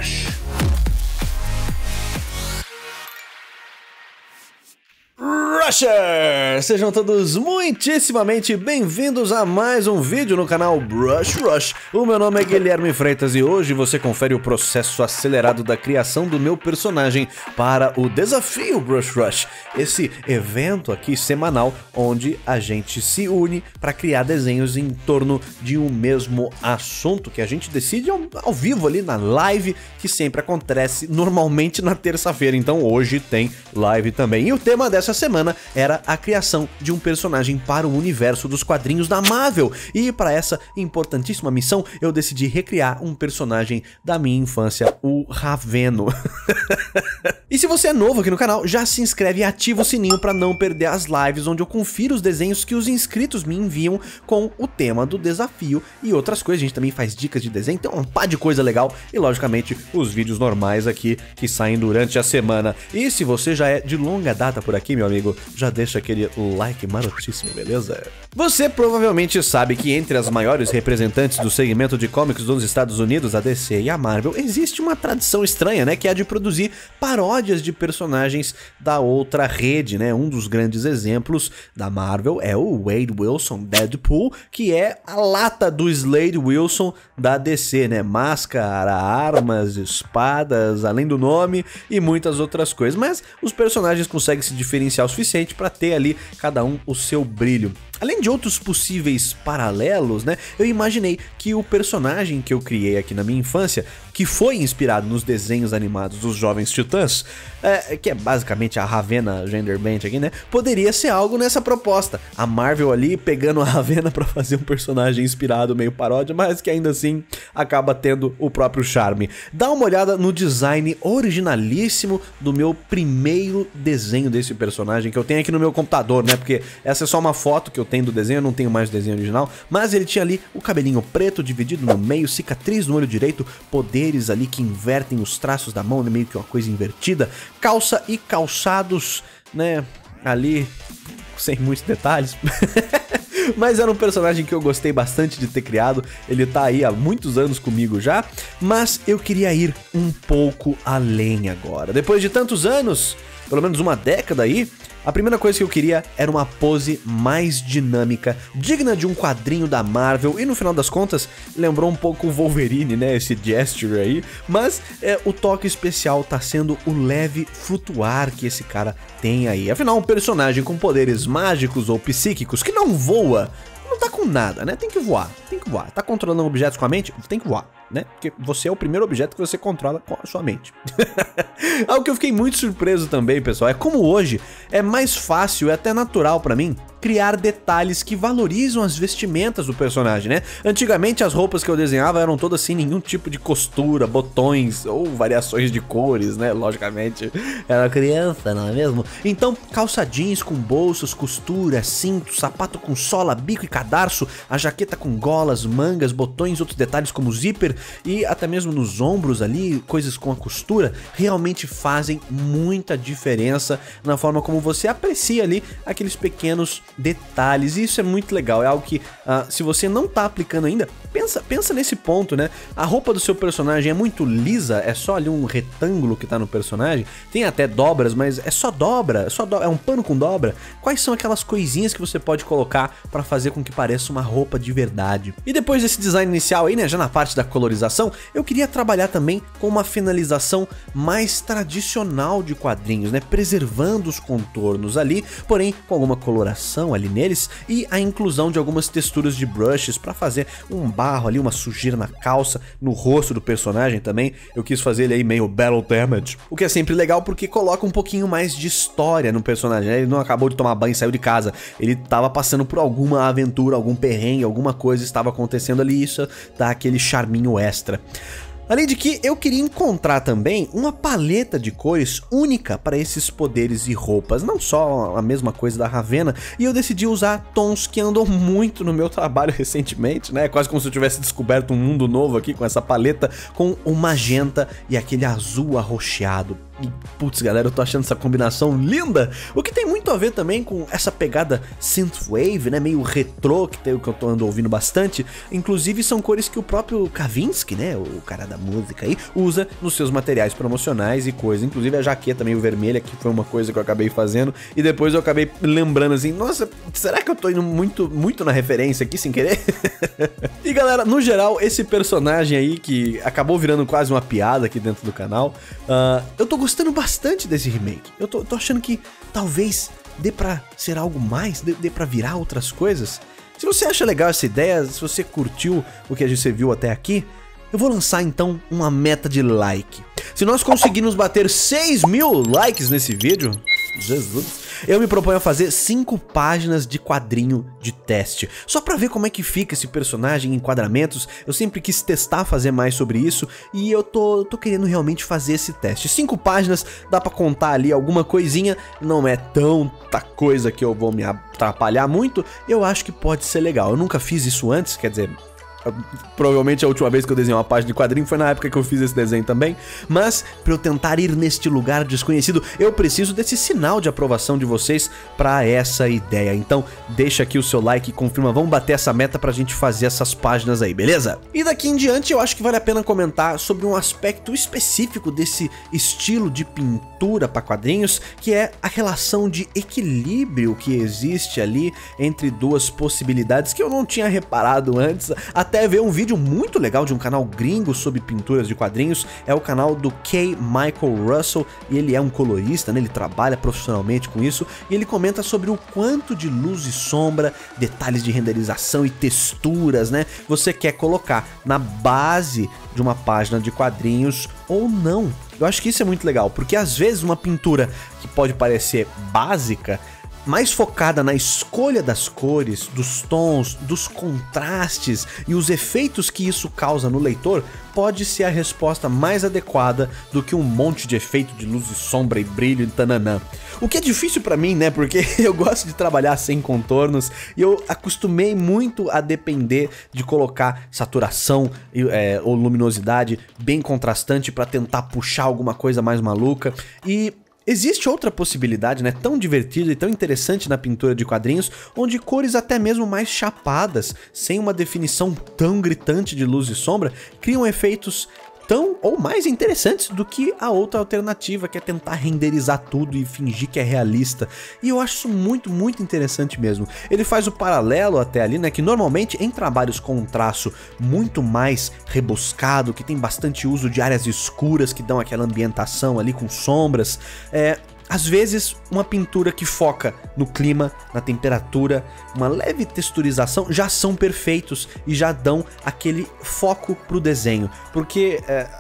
Rush. Rushers! Sejam todos muitíssimamente bem-vindos a mais um vídeo no canal Brush Rush. O meu nome é Guilherme Freitas e hoje você confere o processo acelerado da criação do meu personagem para o Desafio Brush Rush. Esse evento aqui semanal onde a gente se une para criar desenhos em torno de um mesmo assunto que a gente decide ao vivo ali na live, que sempre acontece normalmente na terça-feira. Então hoje tem live também. E o tema dessa semana era a criação de um personagem para o universo dos quadrinhos da Marvel. E para essa importantíssima missão, eu decidi recriar um personagem da minha infância, o Raveno. E se você é novo aqui no canal, já se inscreve e ativa o sininho para não perder as lives onde eu confiro os desenhos que os inscritos me enviam com o tema do desafio e outras coisas. A gente também faz dicas de desenho, tem um par de coisa legal e, logicamente, os vídeos normais aqui que saem durante a semana. E se você já é de longa data por aqui, meu amigo, já deixa aquele like marotíssimo, beleza? Você provavelmente sabe que entre as maiores representantes do segmento de cómics dos Estados Unidos, a DC e a Marvel, existe uma tradição estranha, né? Que é a de produzir paródias de personagens da outra rede, né? Um dos grandes exemplos da Marvel é o Wade Wilson, Deadpool, que é a lata do Slade Wilson da DC, né? Máscara, armas, espadas, além do nome e muitas outras coisas. Mas os personagens conseguem se diferenciar o suficiente para ter ali cada um o seu brilho. Além de outros possíveis paralelos, né, eu imaginei que o personagem que eu criei aqui na minha infância, que foi inspirado nos desenhos animados dos Jovens Titãs, que é basicamente a Ravena Genderbend aqui, né, poderia ser algo nessa proposta. A Marvel ali pegando a Ravena para fazer um personagem inspirado, meio paródia, mas que ainda assim acaba tendo o próprio charme. Dá uma olhada no design originalíssimo do meu primeiro desenho desse personagem, que eu tenho aqui no meu computador, né, porque essa é só uma foto que eu tenho do desenho, eu não tenho mais o desenho original, mas ele tinha ali o cabelinho preto dividido no meio, cicatriz no olho direito, poderes ali que invertem os traços da mão, né, meio que uma coisa invertida, calça e calçados, né, ali sem muitos detalhes. Mas era um personagem que eu gostei bastante de ter criado, ele tá aí há muitos anos comigo já, mas eu queria ir um pouco além agora. Depois de tantos anos, pelo menos uma década aí, a primeira coisa que eu queria era uma pose mais dinâmica, digna de um quadrinho da Marvel, e no final das contas lembrou um pouco o Wolverine, né, esse gesture aí, mas o toque especial tá sendo o leve flutuar que esse cara tem aí. Afinal, um personagem com poderes mágicos ou psíquicos que não voa, não tá com nada, né, tem que voar. Tá controlando objetos com a mente? Tem que voar, né? Porque você é o primeiro objeto que você controla com a sua mente. Algo que eu fiquei muito surpreso também, pessoal, é como hoje é mais fácil e até natural pra mim criar detalhes que valorizam as vestimentas do personagem, né? Antigamente as roupas que eu desenhava eram todas sem nenhum tipo de costura, botões ou variações de cores, né? Logicamente, era criança, não é mesmo? Então, calça jeans com bolsas, costura, cinto, sapato com sola, bico e cadarço, a jaqueta com golas, mangas, botões, outros detalhes como zíper e até mesmo nos ombros ali, coisas com a costura, realmente fazem muita diferença na forma como você aprecia ali aqueles pequenos detalhes, e isso é muito legal, é algo que se você não tá aplicando ainda, pensa nesse ponto, né? A roupa do seu personagem é muito lisa, é só ali um retângulo que tá no personagem, tem até dobras, mas é só dobra, é um pano com dobra. Quais são aquelas coisinhas que você pode colocar para fazer com que pareça uma roupa de verdade? E depois desse design inicial aí, né, já na parte da colorização, eu queria trabalhar também com uma finalização mais tradicional de quadrinhos, né, preservando os contornos ali, porém com alguma coloração ali neles e a inclusão de algumas texturas de brushes para fazer um barro ali, uma sujeira na calça, no rosto do personagem também. Eu quis fazer ele aí meio battle damage, o que é sempre legal porque coloca um pouquinho mais de história no personagem, né? Ele não acabou de tomar banho e saiu de casa, ele tava passando por alguma aventura, algum perrengue, alguma coisa estava acontecendo ali, isso dá aquele charminho extra. Além de que eu queria encontrar também uma paleta de cores única para esses poderes e roupas, não só a mesma coisa da Ravena, e eu decidi usar tons que andam muito no meu trabalho recentemente, né? Quase como se eu tivesse descoberto um mundo novo aqui com essa paleta, com o magenta e aquele azul arroxeado. E, putz, galera, eu tô achando essa combinação linda, o que tem muito a ver também com essa pegada synthwave, né, meio retrô, que eu tô ouvindo bastante. Inclusive são cores que o próprio Kavinsky, né, o cara da música aí, usa nos seus materiais promocionais e coisa. Inclusive a jaqueta meio vermelha, que foi uma coisa que eu acabei fazendo, e depois eu acabei lembrando assim, nossa, será que eu tô indo muito na referência aqui sem querer? E galera, no geral, esse personagem aí, que acabou virando quase uma piada aqui dentro do canal, eu tô gostando bastante desse remake. Eu tô achando que talvez dê pra ser algo mais, dê pra virar outras coisas. Se você acha legal essa ideia, se você curtiu o que a gente viu até aqui, eu vou lançar então uma meta de like. Se nós conseguirmos bater 6.000 likes nesse vídeo, Jesus, eu me proponho a fazer 5 páginas de quadrinho de teste, só pra ver como é que fica esse personagem em enquadramentos. Eu sempre quis testar, fazer mais sobre isso, e eu tô querendo realmente fazer esse teste. 5 páginas, dá pra contar ali alguma coisinha, não é tanta coisa que eu vou me atrapalhar muito, eu acho que pode ser legal. Eu nunca fiz isso antes, quer dizer... provavelmente a última vez que eu desenhei uma página de quadrinho foi na época que eu fiz esse desenho também. Mas, pra eu tentar ir neste lugar desconhecido, eu preciso desse sinal de aprovação de vocês pra essa ideia. Então, deixa aqui o seu like e confirma, vamos bater essa meta pra gente fazer essas páginas aí, beleza? E daqui em diante eu acho que vale a pena comentar sobre um aspecto específico desse estilo de pintura pra quadrinhos, que é a relação de equilíbrio que existe ali entre duas possibilidades que eu não tinha reparado antes, até ver um vídeo muito legal de um canal gringo sobre pinturas de quadrinhos. É o canal do K. Michael Russell, e ele é um colorista, né? Ele trabalha profissionalmente com isso, e ele comenta sobre o quanto de luz e sombra, detalhes de renderização e texturas, né, você quer colocar na base de uma página de quadrinhos ou não. Eu acho que isso é muito legal, porque às vezes uma pintura que pode parecer básica, mais focada na escolha das cores, dos tons, dos contrastes e os efeitos que isso causa no leitor, pode ser a resposta mais adequada do que um monte de efeito de luz e sombra e brilho e tananã. O que é difícil pra mim, né, porque eu gosto de trabalhar sem contornos e eu acostumei muito a depender de colocar saturação ou luminosidade bem contrastante pra tentar puxar alguma coisa mais maluca. E existe outra possibilidade, né, tão divertida e tão interessante na pintura de quadrinhos, onde cores até mesmo mais chapadas, sem uma definição tão gritante de luz e sombra, criam efeitos tão ou mais interessantes do que a outra alternativa, que é tentar renderizar tudo e fingir que é realista. E eu acho isso muito interessante mesmo. Ele faz o paralelo até ali, né, que normalmente em trabalhos com um traço muito mais rebuscado, que tem bastante uso de áreas escuras que dão aquela ambientação ali com sombras, às vezes uma pintura que foca no clima, na temperatura, uma leve texturização já são perfeitos e já dão aquele foco pro desenho, porque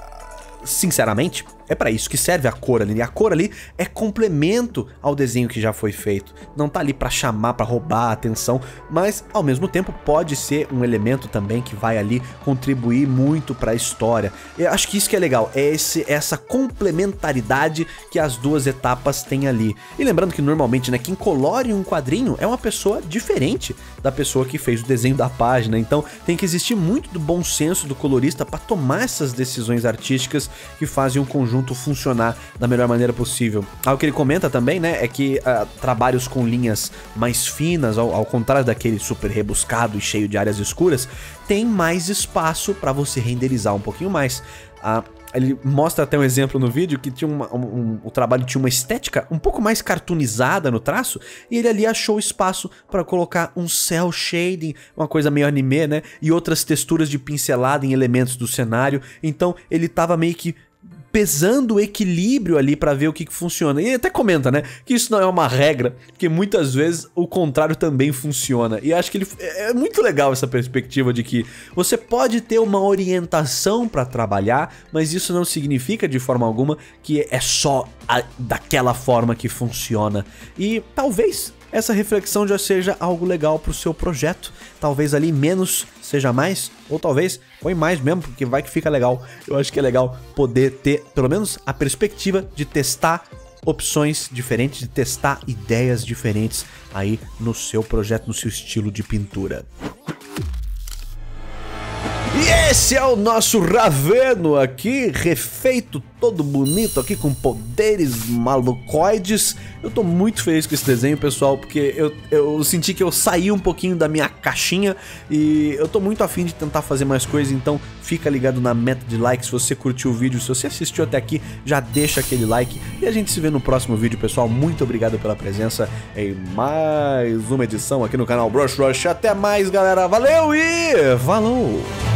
sinceramente é pra isso que serve a cor ali, e a cor ali é complemento ao desenho que já foi feito, não tá ali pra chamar, pra roubar a atenção, mas ao mesmo tempo pode ser um elemento também que vai ali contribuir muito pra história. Eu acho que isso que é legal, é essa complementaridade que as duas etapas têm ali. E lembrando que normalmente, né, quem colore um quadrinho é uma pessoa diferente da pessoa que fez o desenho da página, então tem que existir muito do bom senso do colorista pra tomar essas decisões artísticas que fazem um conjunto funcionar da melhor maneira possível. Algo que ele comenta também, né, é que trabalhos com linhas mais finas, ao contrário daquele super rebuscado e cheio de áreas escuras, tem mais espaço para você renderizar um pouquinho mais. Ele mostra até um exemplo no vídeo que tinha o trabalho tinha uma estética um pouco mais cartoonizada no traço, e ele ali achou espaço para colocar um cel shading, uma coisa meio anime, né, e outras texturas de pincelada em elementos do cenário. Então ele tava meio que pesando o equilíbrio ali pra ver o que funciona. E ele até comenta, né, que isso não é uma regra, que muitas vezes o contrário também funciona. E acho que é muito legal essa perspectiva de que você pode ter uma orientação pra trabalhar, mas isso não significa de forma alguma que é só daquela forma que funciona. E talvez essa reflexão já seja algo legal pro seu projeto. Talvez ali menos seja mais, ou talvez põe mais mesmo, porque vai que fica legal. Eu acho que é legal poder ter, pelo menos, a perspectiva de testar opções diferentes, de testar ideias diferentes aí no seu projeto, no seu estilo de pintura. Yeah! Esse é o nosso Raveno aqui, refeito, todo bonito aqui, com poderes malucoides. Eu tô muito feliz com esse desenho, pessoal, porque eu senti que eu saí um pouquinho da minha caixinha e eu tô muito afim de tentar fazer mais coisas, então fica ligado na meta de likes. Se você curtiu o vídeo, se você assistiu até aqui, já deixa aquele like e a gente se vê no próximo vídeo, pessoal. Muito obrigado pela presença em mais uma edição aqui no canal Brush Rush. Até mais, galera. Valeu e falou!